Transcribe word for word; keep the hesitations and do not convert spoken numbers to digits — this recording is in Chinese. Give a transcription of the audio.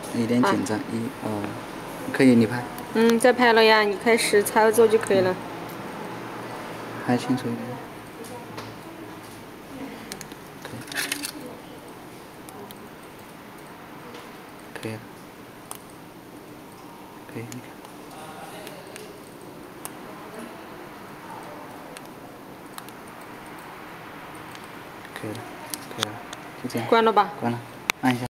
有点紧张，一哦，可以，你拍。 嗯，在拍了呀，你开始操作就可以了。 拍清楚一点。可以。可以了。可以，你看。可以了，可以了，就这样。 关了吧。 关了，按一下。